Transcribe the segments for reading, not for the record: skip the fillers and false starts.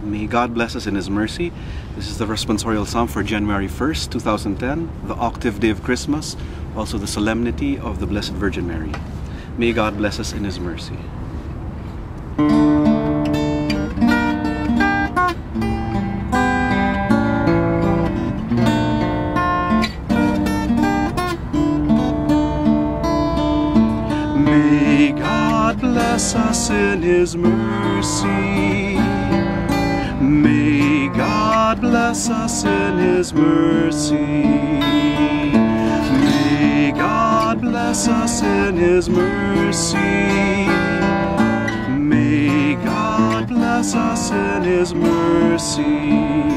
May God bless us in His mercy. This is the responsorial psalm for January 1st, 2010, the octave day of Christmas, also the solemnity of the Blessed Virgin Mary. May God bless us in His mercy. May God bless us in His mercy. May God bless us in His mercy. May God bless us in His mercy. May God bless us in His mercy.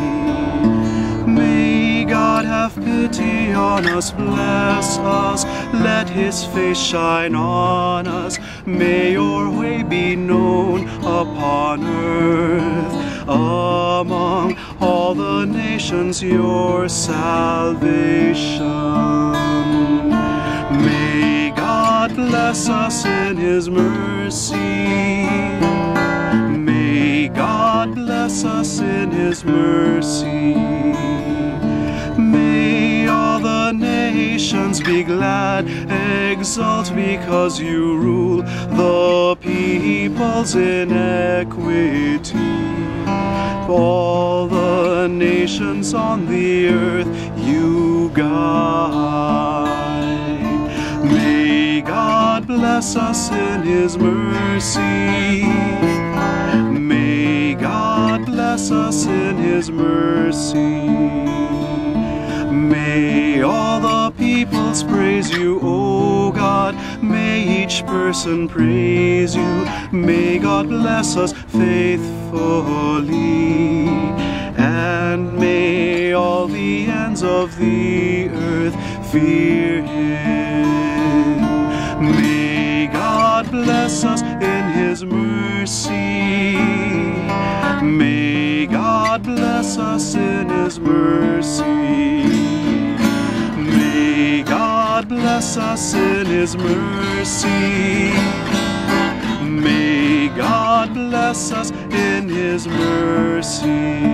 May God have pity on us, bless us, let His face shine on us. May your way be known upon earth, among all the nations your salvation. May God bless us in His mercy. May God bless us in His mercy. May all the nations be glad, exult because you rule the peoples in equity. All the nations on the earth you guide. May God bless us in His mercy. May God bless us in His mercy. May all the peoples praise you, O God. May each person praise you. May God bless us faithfully. And may all the ends of the earth fear Him. May God bless us in His mercy. May God bless us in His mercy. May God bless us in His mercy. May God bless us in His mercy.